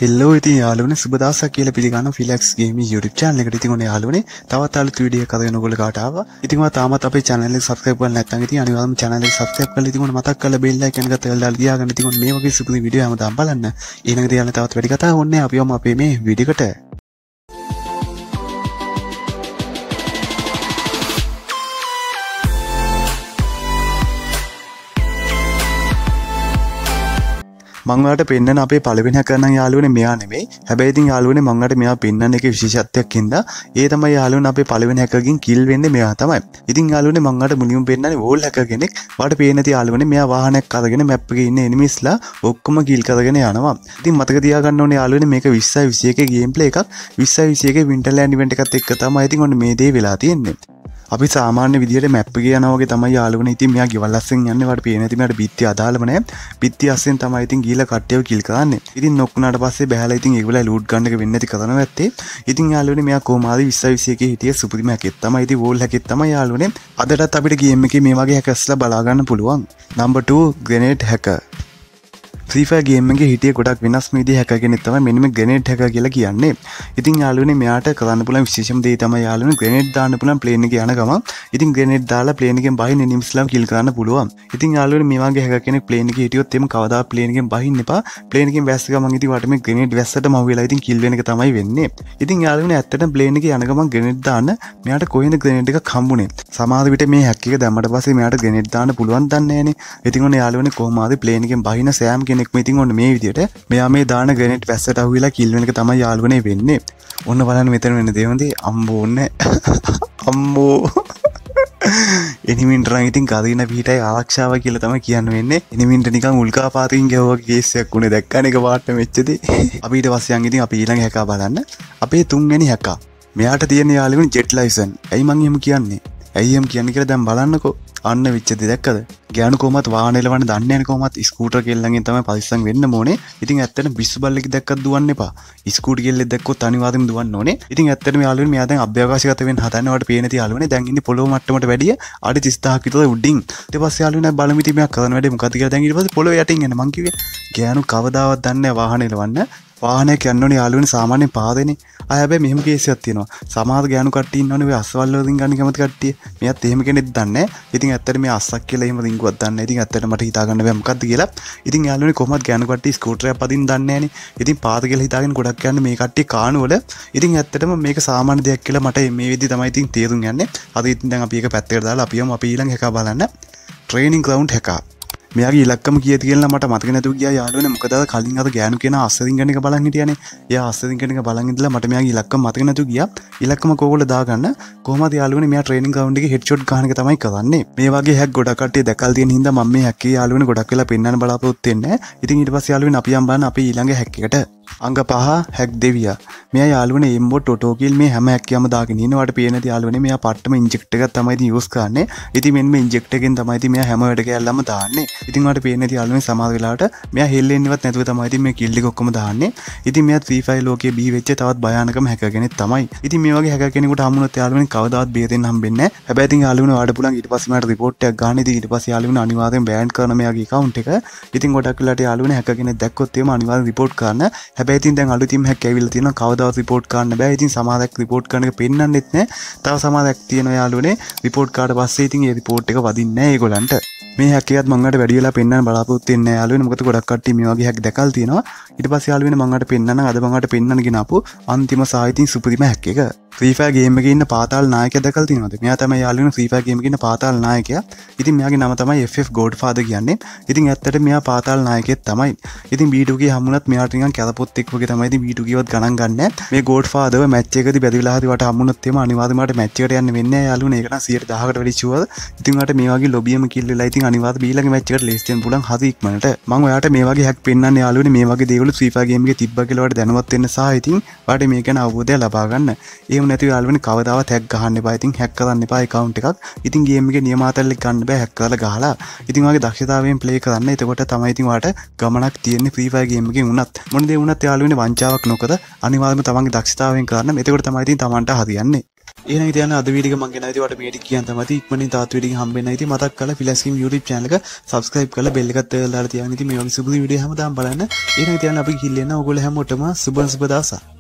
හෙල්ලෝ ඉතින් යාළුවනේ සුබ දවසක් කියලා පිළිගන්න ෆිලැක්ස් ගේමින් YouTube channel එකට. ඉතින් ඔන්න යාළුවනේ තවත් අලුත් වීඩියෝ එකක් අරගෙන ඔයගොල්ලෝ කාට ආවා. ඉතින් ඔයා තාමත් අපේ channel එක subscribe කරලා නැත්නම් ඉතින් අනිවාර්යයෙන්ම channel එක subscribe කරලා ඉතින් ඔන්න මතක් කරලා bell icon එක තෙල් දාලා තියාගන්න. ඉතින් ඔන්න මේ වගේ සුපුරුදු වීඩියෝ හැමදාම බලන්න. ඊළඟට යාළුවනේ තවත් වැඩි කතා ඕනේ අපි යමු අපේ මේ වීඩියෝ එකට. මම ඔයාලට පෙන්නන අපේ පළවෙනි හැකර් නම් යාළුවනේ මෙයා නෙමෙයි. හැබැයි ඉතින් යාළුවනේ මම ඔයාලට මෙයා පෙන්නන එකේ විශේෂත්වයක් හින්දා ඒ තමයි යාළුවනේ අපේ පළවෙනි හැකර්ගෙන් කිල් වෙන්නේ මෙයා තමයි. ඉතින් යාළුවනේ මම ඔයාලට මුලින්ම පෙන්නන්නේ වෝල් හැකර් කෙනෙක්. ඔයාලට පේන්නේ නැති යාළුවනේ මෙයා වාහනයක් අරගෙන මැප් එකේ ඉන්න එනිමිස්ලා ඔක්කොම කිල් කරගෙන යනවා. ඉතින් මතක තියාගන්න ඕනේ යාළුවනේ මේක 2021 ගේම් ප්ලේ එකක්. 2021 වින්ටර්ලෑන්ඩ් ඉවෙන්ට් එකත් එක්ක තමයි ඉතින් ඔන්න මේ දේ වෙලා තියෙන්නේ. අපි සාමාන්‍ය විදිහට මැප් එකේ යනවා වගේ තමයි යාළුවනේ. ඉතින් මෙයා ගෙවල් අස්සෙන් යන්නේ. වට පේන්නේ නැති මෙයාට බිත්ති අදාළම නැහැ. බිත්ති අස්සෙන් තමයි ඉතින් ගිහලා කට්ටියව කිල් කරන්නේ. ඉතින් නොක් වුණාට පස්සේ බහැලා ඉතින් ඒගොල්ලෝ ලූට් ගන්න එක වෙන්නේ නැති කරනවා ඇත්තේ. ඉතින් යාළුවනේ මෙයා කොහොමාද 2021 හිටියේ සුපුරිම හැකෙත් තමයි. ඉතින් වෝල් හැකෙත් තමයි යාළුවනේ. අදටත් අපිට ගේම් එකේ මේ වගේ හැකර්ස්ලා බලා ගන්න පුළුවන්. number 2 grenade hacker. Free Fire game එකේ හිටියේ ගොඩක් වෙනස් විදිහේ හැකර් කෙනෙක් තමයි මෙන්න මේ grenade hacker කියලා කියන්නේ. ඉතින් යාළුවනේ මෙයාට කරන්න පුළුවන් විශේෂම දේ තමයි යාළුවනේ grenade දාන්න පුළුවන් plane එකේ යන ගමන්. ඉතින් grenade දාලා plane එකෙන් බහින්න එනිමිස්ලාම kill කරන්න පුළුවන්. ඉතින් යාළුවනේ මේ වගේ හැකර් කෙනෙක් plane එකේ හිටියොත් එimhe කවදාවත් plane එකෙන් බහින්න එපා. plane එකෙන් වැස්ස ගමන් ඉතින් වට මේ grenade වැස්සටම අහු වෙලා ඉතින් kill වෙන එක තමයි වෙන්නේ. ඉතින් යාළුවනේ ඇත්තටම plane එකේ යන ගමන් grenade දාන්න මෙයාට කොහෙන්ද grenade එකක් හම්බුනේ. සමහර විට මේ හැක් එක දැම්මට පස්සේ මෙයාට grenade දාන්න පුළුවන් දන්නේ නැහනේ. ඉතින් ඔන්න යාළුවනේ කොහොමද plane එකෙන් බහින සෑම් කෙනෙක් ඉතින් ඔන්න මේ විදියට මෙයා මේ දාන ග්‍රැනේඩ් වැස්සට අහුවිලා කිල් වෙන එක තමයි යාළුවනේ වෙන්නේ. ඔන්න බලන්න මෙතන වෙන දේ හොඳේ අම්බෝ ඕනේ. අම්බෝ. එනිමින්ට නම් ඉතින් කදින පිටයි ආරක්ෂාව කියලා තමයි කියන්න වෙන්නේ. එනිමින්ට නිකන් උල්කාපාතකින් ගැහුවා කේස් එකක් උනේ දැක්කනේ එක පාට මෙච්චදී. අපි ඊට පස්සේ යන් ඉතින් අපි ඊළඟ හැකා බලන්න. අපේ තුන්වෙනි හැකා. මෙයාට තියෙන යාළුවනේ ජෙට් ලයිසන්. ඇයි මං එහෙම කියන්නේ? ඇයි එහෙම කියන්නේ කියලා දැන් බලන්නකෝ. අන්න වෙච්චදී දැක්කද? ගෑනු කොහමත් වාහන එලවන්න දන්නේ නැහැ කොහමත් ස්කූටර් කෙල්ලන්ගෙන් තමයි පරිස්සම් වෙන්න ඕනේ. ඉතින් ඇත්තටම පිස්සු බල්ලෙක් දැක්කත් දුවන්න එපා. ස්කූටර් කෙල්ලෙක් දැක්කොත් අනිවාර්යෙන්ම දුවන්න ඕනේ. ඉතින් ඇත්තටම යාළුවනේ මෙයා දැන් අභ්‍යවකාශගත වෙන්න හදන්නේ. වට පේන ති යාළුවනේ දැන් ඉන්නේ පොළොව මට්ටමට වැඩිය අඩි 30000ක් විතර උඩින්. ඊට පස්සේ යාළුවනේ බලමු ඉතින් මෙයා කරන වැඩේ මොකද්ද කියලා දැන් ඊට පස්සේ පොළොව යටින් එන්න මං කිව්වේ. ගෑනු කවදාවත් දන්නේ නැහැ වාහන එලවන්න. වාහනයක් යන්න ඕනේ යාළුවනේ සාමාන්‍යයෙන් පාදෙනේ. ආ හැබැයි මෙහෙම කේස් එකක් තියෙනවා. සමහර ගෑනු කට්ටිය ඉන්නවනේ ඔය අස්වල් වලින් ගන්න කැමති කට්ටිය. මෙයාත් එහෙම කෙනෙක් දන්නේ නැහැ. ඉතින් ඇත්තට මේ අස්සක් කියලා එහෙම රින්ගුවක් දන්නේ නැහැ. ඉතින් ඇත්තට මට හිතා ගන්න බෑ මොකද්ද කියලා. ඉතින් යාළුවනේ කොහොමද ගෑනු කට්ටිය ස්කූටරයක් පදින්න දන්නේ නැහනේ. ඉතින් පාද කියලා හිතාගෙන ගොඩක් යන්නේ මේ කට්ටිය කාණු වල. ඉතින් ඇත්තටම මේක සාමාන්‍ය දෙයක් කියලා මට මේ විදිහ තමයි ඉතින් තේරුම් යන්නේ. අද ඉතින් දැන් අපි එක පැත්තකට දාලා අපි යමු අපි ඊළඟ හැකා බලන්න. ට්‍රේනින් ග්‍රවුන්ඩ් හැකා. මෙයාගේ ඉලක්කම කීයද කියලා මට මතක නැතුව ගියා යාළුවනේ. මොකද අර කලින් අර ගෑනු කෙනා අස්සරින් ගන්න එක බලන් හිටියානේ. එයා අස්සරින් ගන්න එක බලන් ඉඳලා මට මෙයාගේ ඉලක්කම මතක නැතුව ගියා. ඉලක්කම කෝගොල්ලෝ දාගන්න කොහොමද යාළුවනේ මෙයා ට්‍රේනින් ග්‍රවුන්ඩ් එකේ හෙඩ්ෂොට් ගන්න එක තමයි කරන්නේ. මේ වගේ හැක් ගොඩක් කට්ටිය දැකලා තියෙන හින්දා මම මේ හැක්කේ යාළුවනේ ගොඩක් වෙලා පෙන්වන්න බලාපොරොත්තු වෙන්නේ. ඉතින් ඊට පස්සේ යාළුවනේ අපි යම් බලන්න අපි ඊළඟ හැක් එකට. අංග 5 හැක් දෙවියා. මෙයා යාළුවනේ එම්බොට් ඔටෝ කිල් මේ හැම හැක්කියම දාගෙන ඉන්නවට පේන ති යාළුවනේ මෙයා පට්ටම ඉන්ජෙක්ට් එකක් තමයි ඉතින් යූස් කරන්නේ. ඉතින් මෙන්න මේ ඉන්ජෙක්ට් එකෙන් තමයි ඉතින් මෙයා හැම වැඩ කැල්ලම දාන්නේ. ඉතින් වට පේන ති යාළුවනේ සමහර වෙලාවට මෙයා හෙල්ලෙන්නවත් නැතුව තමයි ඉතින් මේ කිල් එක ඔක්කොම දාන්නේ. ඉතින් මෙයා Free Fire ලෝකයේ බිහි වෙච්ච තවත් භයානකම හැකර් කෙනෙක් තමයි. ඉතින් මේ වගේ හැකර් කෙනෙකුට හම්බුනොත් යාළුවනේ කවදාවත් බේරෙන්න හම්බෙන්නේ නැහැ. හැබැයි ඉතින් යාළුවනේ වාඩ පුලන් ඊට පස්සේ මට රිපෝට් එකක් ගන්න. ඉතින් ඊට පස්සේ යාළුවනේ අනිවාර්යෙන් බෑන් කරන මෙයාගේ account එක. ඉතින් ගොඩක් වෙලාට යාළුවනේ හැකර් කෙනෙක් දැක්කොත් එහෙම අනිවාර්යෙන් රිපෝට් කරන්න. හැබැයි ඉතින් දැන් අලුතින් හැක් ඇවිල්ලා තියෙනවා කවදාවත් රිපෝට් කරන්න බෑ. ඉතින් සමහරක් රිපෝට් කරන එක පෙන්වන්නෙත් නැහැ. තව සමහරක් තියෙනවා යාළුවනේ රිපෝට් කාට පස්සේ ඉතින් ඒ රිපෝට් එක වදින්නේ නැහැ ඒගොල්ලන්ට. මේ හැක් එකත් මම ඔයාලට වැඩි වෙලා පෙන්වන්න බලාපොරොත්තු වෙන්නේ නැහැ යාළුවනේ. මොකද ගොඩක් කට්ටිය මේ වගේ හැක් දැකලා තියෙනවා. ඊට පස්සේ යාළුවනේ මම ඔයාලට පෙන්වන්න අද මම ඔයාලට පෙන්වන්න ගෙන ආපු අන්තිම සාහිතින් සුපිරිම හැක් එක. Free Fire game එකේ ඉන්න පාතාල නායකයා දැකලා තියෙනවද? මෙයා තමයි යාළුවනේ Free Fire game එකේ ඉන්න පාතාල නායකයා. ඉතින් මෙයාගේ නම තමයි FF Godfather කියන්නේ. ඉතින් ඇත්තට මෙයා පාතාල නායකයෙක් තමයි. ඉතින් B2 ගේ හම්ුණත් මෙයාට නිකන් කැලපොත් එක්ක වගේ තමයි ඉතින් B2 ගේවත් ගණන් ගන්නෑ. මේ Godfather මැච් එකකදී බැදිලා හරි වට හම්ුණොත් එම අනිවාර්යයෙන්ම මට මැච් එකට යන්න වෙන්නේ නැහැ යාළුවනේ. ඒක නම් 100%කට වැඩි ෂුවර්. ඉතින් මට මේ වගේ ලොබියම කිල් වෙලා ඉතින් අනිවාර්යයෙන් ඊළඟ මැච් එකට ලේස් දෙන්න පුළුවන් හරි ඉක්මනට. මම ඔයාලට මේ වගේ හැක් පෙන්වන්න යාළුවනේ මේ වගේ දේවල් Free Fire game එකේ තිබ්බා කියලා ඔයාලට දැනුවත් වෙන්න සහ ඉතින් ඔයාලට මේ ගැන අවබෝධය ලබා ගන්න. එහෙම නැතිව යාළුවනේ කවදාවත් හැක් ගහන්න එපා. ඉතින් හැක් කරන්න එපා account එකක්. ඉතින් game එකේ නියමාතල්ලෙක් ගන්න බෑ හැක් කරලා ගහලා. ඉතින් ඔයාගේ දක්ෂතාවයෙන් play කරන්න. එතකොට තමයි ඉතින් ඔයාලට ගමනක් තියෙන්නේ Free Fire game එකේ වුණත්. මොන දේ වුණත් යාළුවනේ වංචාවක් නොකර අනිවාර්යයෙන්ම තමන්ගේ දක්ෂතාවයෙන් කරන්න. එතකොට තමයි ඉතින් තමන්ට හරියන්නේ. එහෙනම් ඉතින් අද වීඩියෝ එක මම ගෙනාවිද ඔයාලට මේ ටික කියන්න තමයි. ඉක්මනින් තාත් වීඩියෝ එක හම්බෙන්න. ඉතින් මතක් කරලා ෆිලාස්කීම් YouTube channel එක subscribe කරලා bell එකත් දාලා තියාගන්න. ඉතින් මේ වගේ සුබ වීඩියෝ හැමදාම බලන්න. එහෙනම් ඉතින් අපි ගිහින් එන්න. ඔයගොල්ලෝ හැමෝටම සුබ දවසක්.